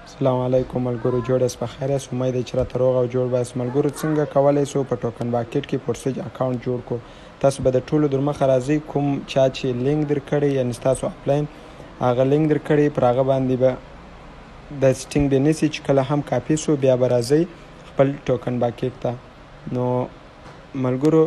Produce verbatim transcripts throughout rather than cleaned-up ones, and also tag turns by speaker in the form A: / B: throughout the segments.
A: السلام علیکم ملګرو، جوړ یاست؟ په خیر یاست؟ امید دی چې راته روغ او جوړ به یاست. ملګرو، څنګه کولی شو په ټوکن باکټ کې پورسج اکاونټ جوړ کړو؟ تاسو به د ټولو در مخه راځئ، کوم چا چې لینک در کړی یعنې ستاسو اپلاین هغه لینک در کړی، پر هغه باندې به داسې ټینګ دی نیسئ چې کله هم کاپي شو بیا به راځئ خپل ټوکن باکټ ته. نو ملګرو،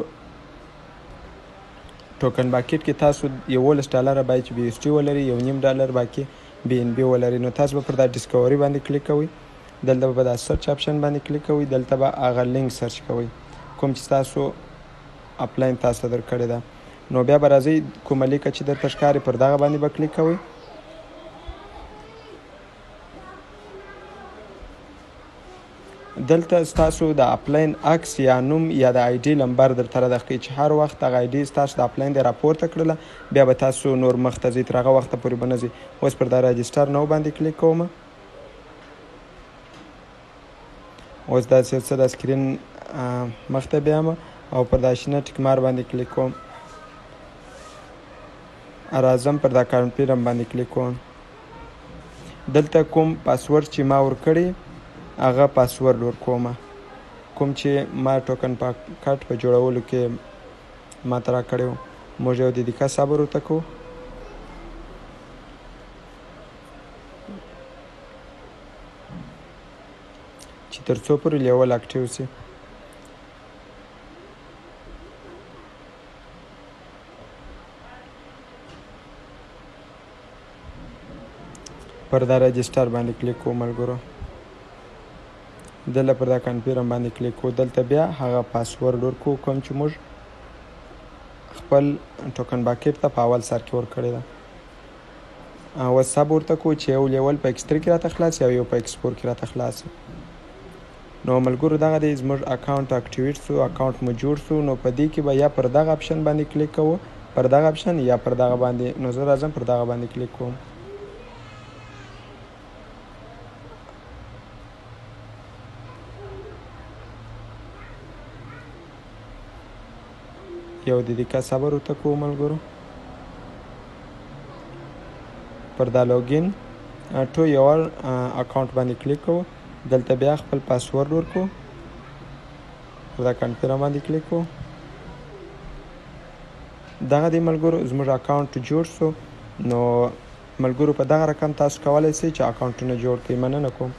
A: ټوکن باکټ کې تاسو یولس ډالره باید چې بي ایس ټي ولري، یو نیم ډالر باقي بي ان بي ولري. نو تاسو به پر دا ډسکوري باندې کلیک کوئ، دلته به دا سرچ اپشن باندې کلیک کوئ، دلته به هغه لینک سرچ کوئ کوم چې تاسو اپلاین تاسو در کړی ده. نو بیا به راځئ کومه لیکه چې درته ښکاري پر دغه باندې به کلیک کوئ. دلته ستاسو د اپلاین عکس یا نوم یا د آی ډي نمبر درته راښکوي چې هر وخت هغه آی ډي ستاسو د اپلاین دی راپورته کړله، بیا به تاسو نور مخته ځئ، تر هغه وخته پورې به نه ځئ. اوس پر دا راجسټر نو باندې کلیک کوم. اوس داسې یو څه د سکرین مخته بیام او پر دا شنه ټیک مار باندې کلیک کوم. راځم پر دا کنفرم باندې کلیک کوم. دلته کوم پاسورډ چې ما ورکړی هغه پاسورډ ورکوم، کوم چې ما ټوکن باکټ په جوړولو کې ما ته راکړی و. موږ یو دقیقه صبر ورته کوو. چې تر څو پورې لیول اکټیو سي. پر دا رجسټر باندې کلیک کوو ملګرو. دلته پر دا کنفرم باندې کلیک کوو. دلته بیا هغه پاسورډ ورکوو کوم چې موږ خپل ټوکن باکټ ته په اول سر کې ورکړی ده. اوس سب ورته کوو چې یو لیول په ایکس تري کې راته خلاص او یو په ایکس فور کې راته خلاص. نو ملګرو دغه دی زموږ اکاونټ اکټیویټ سو، اکاونټ مو جوړ سو. نو په دې کې به یا پر دغه اپشن باندې کلیک کوو، پر دغه اپشن یا پر دغه باندې. نو زه راځم پر دغه باندې کلیک کوم. یو دقیقه صبر ورته کوو ملګرو. پر دا لوګین ټو یور اکاونټ باندې کلیک کوو. دلته بیا خپل پاسورډ ورکوو، پر دا کنفرم باندې کلیک کوو. دغه دی ملګرو زموږ اکاونټ جوړ سو. نو ملګرو په دغه رقم تاسو کولی شئ چې اکاونټونه جوړ کړئ. مننه کوم.